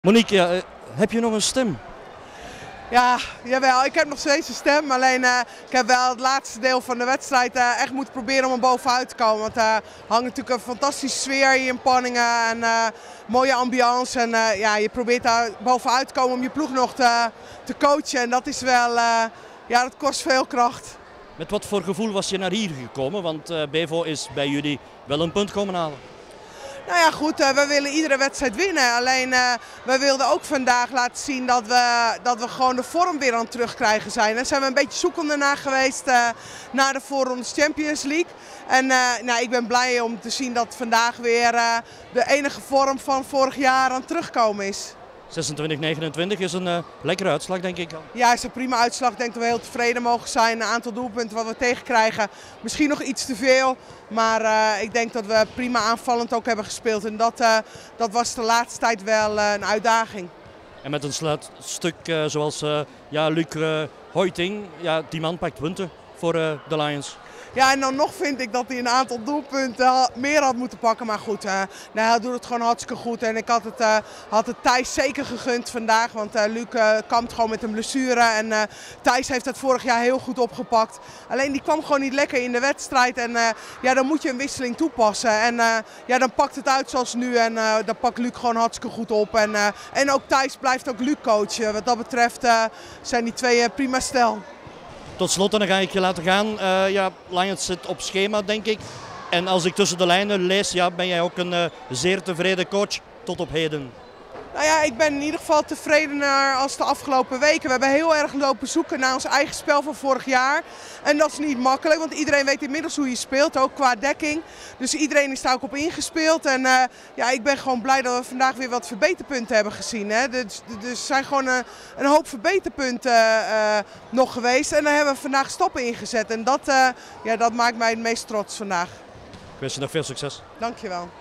Monique, ja, heb je nog een stem? Ja, jawel, ik heb nog steeds een stem. Alleen ik heb wel het laatste deel van de wedstrijd echt moeten proberen om er bovenuit te komen. Want er hangt natuurlijk een fantastische sfeer hier in Panningen en mooie ambiance. En ja, je probeert daar bovenuit te komen om je ploeg nog te coachen. En dat is wel, ja, dat kost veel kracht. Met wat voor gevoel was je naar hier gekomen? Want Bevo is bij jullie wel een punt komen halen. Nou ja, goed, we willen iedere wedstrijd winnen. Alleen we wilden ook vandaag laten zien dat we gewoon de vorm weer aan het terugkrijgen zijn. Daar zijn we een beetje zoekende naar geweest na de voorrondes Champions League. En nou, ik ben blij om te zien dat vandaag weer de enige vorm van vorig jaar aan het terugkomen is. 26-29 is een lekkere uitslag, denk ik. Ja, is een prima uitslag. Ik denk dat we heel tevreden mogen zijn. Een aantal doelpunten wat we tegenkrijgen. Misschien nog iets te veel. Maar ik denk dat we prima aanvallend ook hebben gespeeld. En dat was de laatste tijd wel een uitdaging. En met een sluitstuk zoals ja, Luc Hoiting, ja, die man pakt punten voor de Lions. Ja, en dan nog vind ik dat hij een aantal doelpunten meer had moeten pakken. Maar goed, nou, hij doet het gewoon hartstikke goed. En ik had het Thijs zeker gegund vandaag. Want Luc kampt gewoon met een blessure. En Thijs heeft dat vorig jaar heel goed opgepakt. Alleen die kwam gewoon niet lekker in de wedstrijd. En ja, dan moet je een wisseling toepassen. En ja, dan pakt het uit zoals nu. En dan pakt Luc gewoon hartstikke goed op. En ook Thijs blijft ook Luc coachen. Wat dat betreft zijn die twee prima stel. Tot slot, en dan ga ik je laten gaan. Ja, Lions zit op schema, denk ik. En als ik tussen de lijnen lees, ja, ben jij ook een zeer tevreden coach tot op heden. Nou ja, ik ben in ieder geval tevredener als de afgelopen weken. We hebben heel erg lopen zoeken naar ons eigen spel van vorig jaar. En dat is niet makkelijk, want iedereen weet inmiddels hoe je speelt, ook qua dekking. Dus iedereen is daar ook op ingespeeld. En ja, ik ben gewoon blij dat we vandaag weer wat verbeterpunten hebben gezien. Hè. Dus er zijn gewoon een hoop verbeterpunten nog geweest. En daar hebben we vandaag stappen ingezet. En ja, dat maakt mij het meest trots vandaag. Ik wens je nog veel succes. Dankjewel.